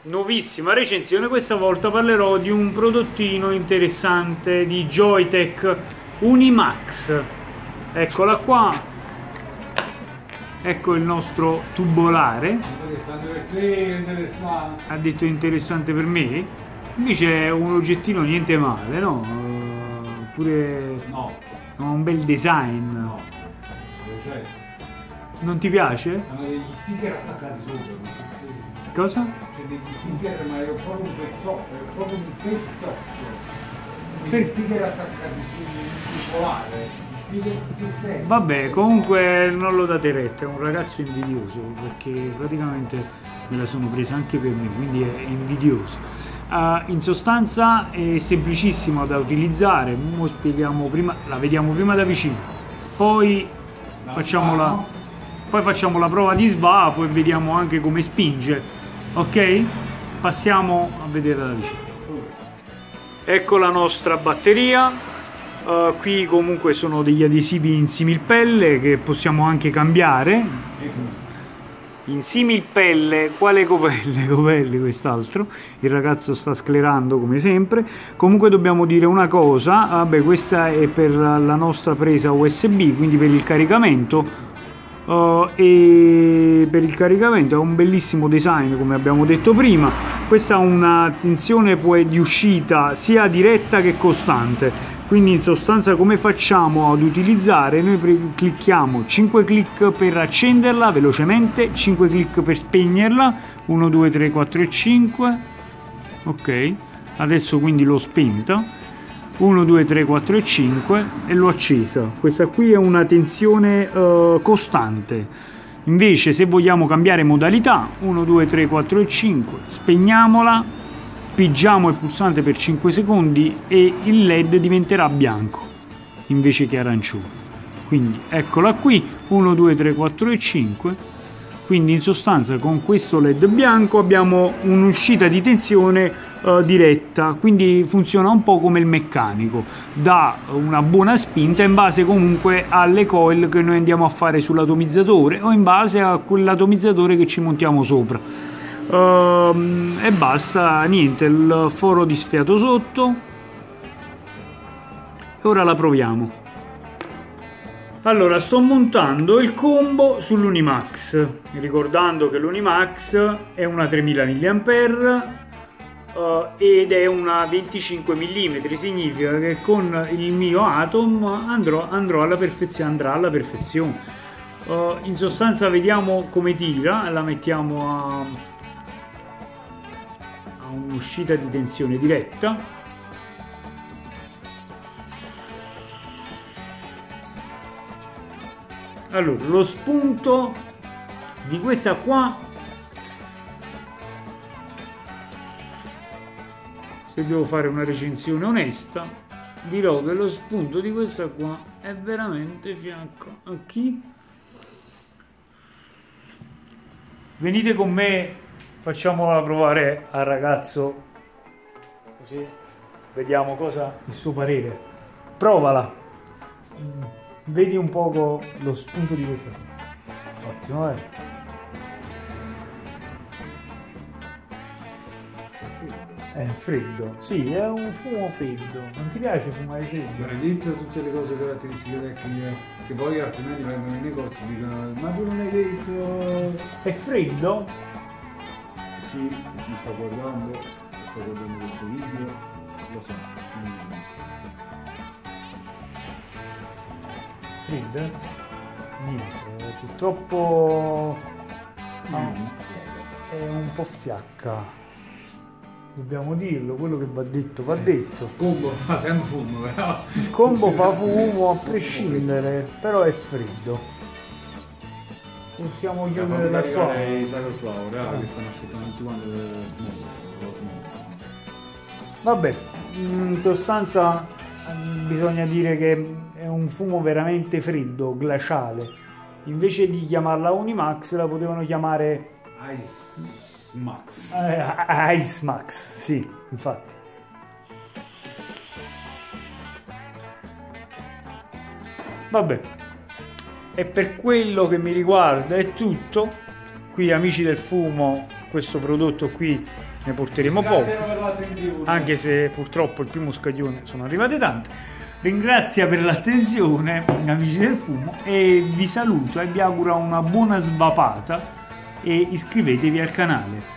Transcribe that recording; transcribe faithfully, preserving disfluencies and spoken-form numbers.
nuovissima recensione. Questa volta parlerò di un prodottino interessante di Joyetech, Unimax. Eccola qua, ecco il nostro tubolare. Interessante per te, interessante. Ha detto interessante per me, invece è un oggettino niente male, no? Uh, pure No. no, un bel design. No. Cioè, non ti piace? sono degli sticker attaccati sopra. Cosa? C'è degli sticker, ma è proprio un pezzotto, è proprio un pezzotto. Degli Per... sticker attaccati sul polare. Sticker che serve? Vabbè, comunque non lo date retta, è un ragazzo invidioso, perché praticamente me la sono presa anche per me, quindi è invidioso. Uh, in sostanza è semplicissimo da utilizzare. Mo spieghiamo prima, la vediamo prima da vicino, poi La facciamo la, no? poi facciamo la prova di svapo e vediamo anche come spinge. Ok? Passiamo a vedere da vicino. Ecco la nostra batteria. Uh, qui comunque sono degli adesivi in similpelle che possiamo anche cambiare. In similpelle, quale copelle? Copelli quest'altro. Il ragazzo sta sclerando come sempre. Comunque dobbiamo dire una cosa, vabbè, questa è per la nostra presa U S B, quindi per il caricamento. Uh, e per il caricamento ha un bellissimo design, come abbiamo detto prima. Questa ha una tensione poi di uscita sia diretta che costante, quindi in sostanza come facciamo ad utilizzare? Noi clicchiamo cinque clic per accenderla velocemente, cinque clic per spegnerla, uno due tre quattro e cinque. Ok, adesso quindi l'ho spenta, uno due tre quattro e cinque, e l'ho accesa. Questa qui è una tensione uh, costante. Invece se vogliamo cambiare modalità, uno due tre quattro e cinque, spegniamola, pigiamo il pulsante per cinque secondi e il led diventerà bianco invece che arancione. Quindi eccola qui, uno due tre quattro e cinque. Quindi in sostanza con questo led bianco abbiamo un'uscita di tensione Uh, diretta, quindi funziona un po' come il meccanico, dà una buona spinta in base comunque alle coil che noi andiamo a fare sull'atomizzatore o in base a quell'atomizzatore che ci montiamo sopra. Uh, e basta, niente, il foro di sfiato sotto. E ora la proviamo. Allora, sto montando il combo sull'Unimax, ricordando che l'Unimax è una tremila milliampere Uh, ed è una venticinque millimetri, significa che con il mio Atom andrò, andrò alla perfezione, andrà alla perfezione. Uh, in sostanza vediamo come tira, la mettiamo a, a un'uscita di tensione diretta. Allora, lo spunto di questa qua, se devo fare una recensione onesta, dirò che lo spunto di questa qua è veramente fiacco. A chi? Venite con me, facciamola provare al ragazzo, così vediamo cosa il suo parere. Provala, vedi un poco lo spunto di questa qua. Ottimo, eh? È freddo, sì, è un fumo freddo. Non ti piace fumare freddo? Benedetto tutte le cose caratteristiche tecniche che poi altrimenti vengono nei negozi e dicono ma tu non hai detto... È freddo? Chi mi sta guardando, sta guardando questo video, lo so. Freddo? Niente, purtroppo no, è un po' fiacca. Dobbiamo dirlo, quello che va detto, va detto. Il combo fa sempre fumo, però. Il combo fa fumo a prescindere, però è freddo. Possiamo chiudere da qua. I Cyberflower, eh, che stanno aspettando tutti quanti per Vabbè, in sostanza bisogna dire che è un fumo veramente freddo, glaciale. Invece di chiamarla Unimax la potevano chiamare Ice Max. Eh, Ice Max, sì, infatti. Vabbè, e per quello che mi riguarda è tutto. qui amici del fumo, questo prodotto qui ne porteremo poco, anche se purtroppo il primo scaglione sono arrivate tante. Ringrazio per l'attenzione amici del fumo e vi saluto e vi auguro una buona svapata e iscrivetevi al canale.